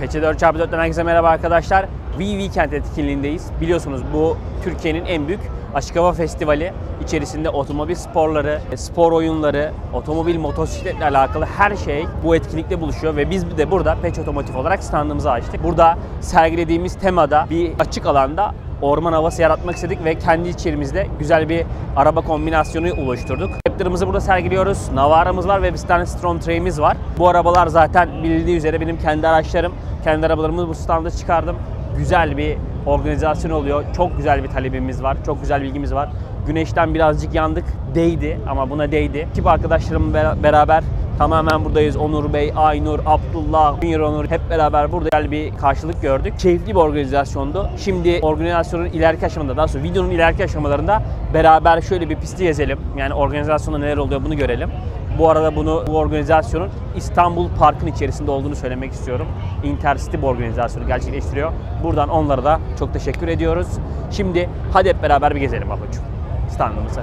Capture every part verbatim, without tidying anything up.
Peçe dört çarpı dörtten herkese merhaba arkadaşlar. V Weekend etkinliğindeyiz. Biliyorsunuz bu Türkiye'nin en büyük açık hava festivali. İçerisinde otomobil sporları, spor oyunları, otomobil, motosikletle alakalı her şey bu etkinlikte buluşuyor ve biz de burada Peç Otomotiv olarak standımızı açtık. Burada sergilediğimiz temada bir açık alanda orman havası yaratmak istedik ve kendi içerimizde güzel bir araba kombinasyonu oluşturduk. Raptor'ımızı burada sergiliyoruz. Navara'mız var ve bir tane Strom Trey'imiz var. Bu arabalar zaten bilindiği üzere benim kendi araçlarım. Kendi arabalarımı bu standa çıkardım. Güzel bir organizasyon oluyor. Çok güzel bir talebimiz var. Çok güzel bilgimiz var. Güneşten birazcık yandık. Değdi ama buna değdi. Ekip arkadaşlarımla beraber tamamen buradayız. Onur Bey, Aynur, Abdullah, Junior Onur hep beraber burada güzel bir karşılık gördük. Keyifli bir organizasyondu. Şimdi organizasyonun ileriki aşamalarında, daha sonra videonun ileriki aşamalarında beraber şöyle bir pisti gezelim. Yani organizasyonda neler oluyor bunu görelim. Bu arada bunu bu organizasyonun İstanbul Park'ın içerisinde olduğunu söylemek istiyorum. Intercity bu organizasyonu gerçekleştiriyor. Buradan onlara da çok teşekkür ediyoruz. Şimdi hadi hep beraber bir gezelim babacığım standımızı.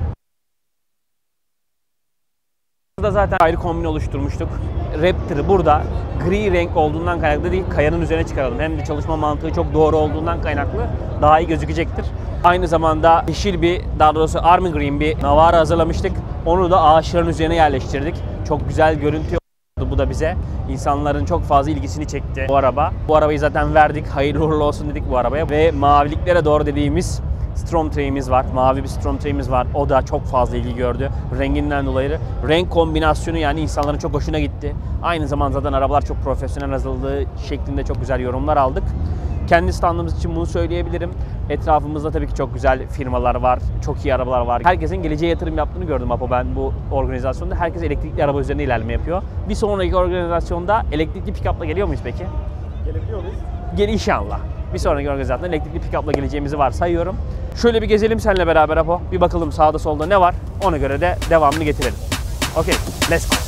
Burada zaten ayrı kombin oluşturmuştuk. Raptor'ı burada gri renk olduğundan kaynaklı değil, kayanın üzerine çıkaralım. Hem de çalışma mantığı çok doğru olduğundan kaynaklı daha iyi gözükecektir. Aynı zamanda yeşil bir, daha doğrusu army green bir Navara hazırlamıştık. Onu da ağaçların üzerine yerleştirdik. Çok güzel görüntü oldu bu da bize. İnsanların çok fazla ilgisini çekti bu araba. Bu arabayı zaten verdik. Hayırlı uğurlu olsun dedik bu arabaya. Ve maviliklere doğru dediğimiz Strom Trey'imiz var. Mavi bir Strom Trey'imiz var. O da çok fazla ilgi gördü. Renginden dolayı. Renk kombinasyonu yani insanların çok hoşuna gitti. Aynı zamanda zaten arabalar çok profesyonel hazırladığı şeklinde çok güzel yorumlar aldık. Kendi standımız için bunu söyleyebilirim. Etrafımızda tabii ki çok güzel firmalar var. Çok iyi arabalar var. Herkesin geleceğe yatırım yaptığını gördüm Apo ben bu organizasyonda. Herkes elektrikli araba üzerine ilerleme yapıyor. Bir sonraki organizasyonda elektrikli pick-up'la geliyor muyuz peki? Gelebiliyor muyuz? Gel inşallah. Bir sonraki organizasyonda elektrikli pick-up'la geleceğimizi varsayıyorum. Şöyle bir gezelim seninle beraber Apo. Bir bakalım sağda solda ne var. Ona göre de devamını getirelim. Okey, let's go.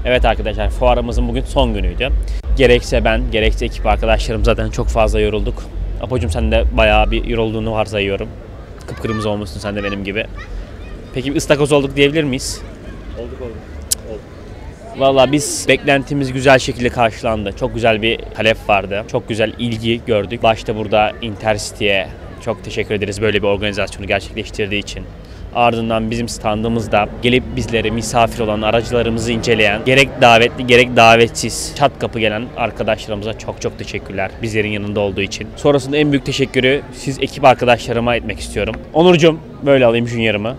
Evet arkadaşlar, fuarımızın bugün son günüydü. Gerekse ben, gerekse ekip arkadaşlarım zaten çok fazla yorulduk. Apocuğum sen de bayağı bir yorulduğunu varsayıyorum. Kıpkırmızı olmuşsun sen de benim gibi. Peki ıstakoz olduk diyebilir miyiz? Olduk olduk. olduk. Valla biz beklentimiz güzel şekilde karşılandı. Çok güzel bir talep vardı. Çok güzel ilgi gördük. Başta burada Intercity'ye çok teşekkür ederiz böyle bir organizasyonu gerçekleştirdiği için. Ardından bizim standımızda gelip bizlere misafir olan aracılarımızı inceleyen, gerek davetli gerek davetsiz çat kapı gelen arkadaşlarımıza çok çok teşekkürler bizlerin yanında olduğu için. Sonrasında en büyük teşekkürü siz ekip arkadaşlarıma etmek istiyorum. Onurcuğum, böyle alayım junior'ımı.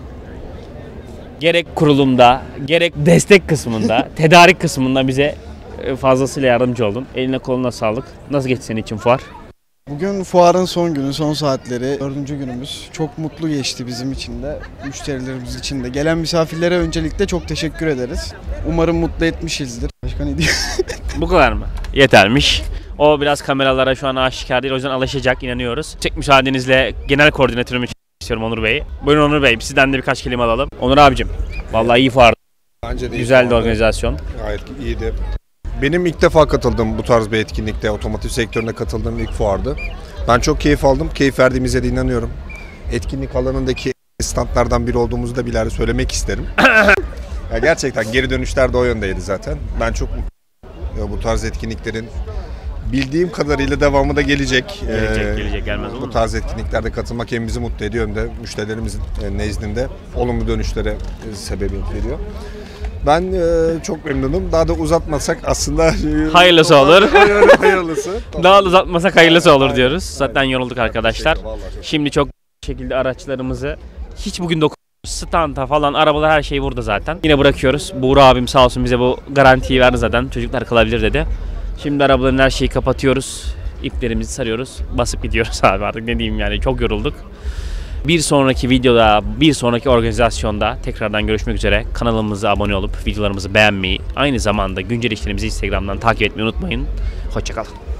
Gerek kurulumda, gerek destek kısmında, tedarik kısmında bize fazlasıyla yardımcı oldun. Eline koluna sağlık. Nasıl geçti senin için fuar? Bugün fuarın son günü, son saatleri, dördüncü günümüz. Çok mutlu geçti bizim için de, müşterilerimiz için de. Gelen misafirlere öncelikle çok teşekkür ederiz. Umarım mutlu etmişizdir. Başka ne diyeyim? Bu kadar mı? Yetermiş. O biraz kameralara şu an aşikar değil, o yüzden alışacak, inanıyoruz. Çek müsaadenizle genel koordinatörümü istiyorum Onur Bey. Buyurun Onur Bey, sizden de birkaç kelime alalım. Onur abicim, vallahi iyi fuardı. Bence de Güzeldi organizasyon. Gayet iyiydi. Benim ilk defa katıldığım bu tarz bir etkinlikte, otomotiv sektörüne katıldığım ilk fuardı. Ben çok keyif aldım. Keyif verdiğimize de inanıyorum. Etkinlik alanındaki standlardan biri olduğumuzu da bilahare söylemek isterim. Ya gerçekten geri dönüşler de o yöndeydi zaten. Ben çok mutluyum. Bu tarz etkinliklerin bildiğim kadarıyla devamı da gelecek. Gelecek, ee, gelecek gelmez olur Bu mu? tarz etkinliklerde katılmak hem bizi mutlu ediyor hem de müşterilerimizin nezdinde olumlu dönüşlere sebebiyet veriyor. Ben e, çok memnunum. Daha da uzatmasak aslında Hayırlısı olur. Hayırlısı. Daha uzatmasak hayırlısı olur Aynen, diyoruz. aynen. Zaten yorulduk arkadaşlar. Teşekkür, vallahi çok- Şimdi çok şekilde araçlarımızı hiç bugün dokunuyoruz. Standa falan, arabalar, her şey burada zaten. Yine bırakıyoruz. Buğra abim sağ olsun bize bu garantiyi verdi zaten. Çocuklar kalabilir dedi. Şimdi arabaların her şeyi kapatıyoruz. İplerimizi sarıyoruz. Basıp gidiyoruz abi, artık ne diyeyim yani, çok yorulduk. Bir sonraki videoda, bir sonraki organizasyonda tekrardan görüşmek üzere. Kanalımıza abone olup videolarımızı beğenmeyi, aynı zamanda güncel işlerimizi Instagram'dan takip etmeyi unutmayın. Hoşça kalın.